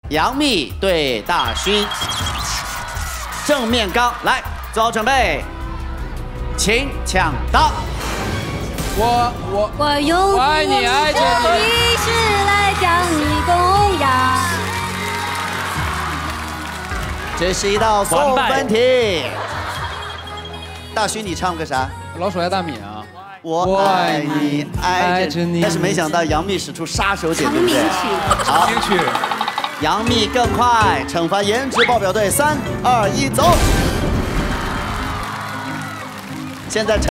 杨幂对大勋，正面刚，来，做好准备，请抢答。 我用我爱你，爱着你。 一世来将你供养。 这是一道送分题。大勋，你唱个啥？ 老鼠爱大米啊。 我爱你，爱着你。但是没想到杨幂使出杀手锏，对不对？好， 成名曲。 杨幂更快，惩罚颜值爆表队，3、2、1，走！现在。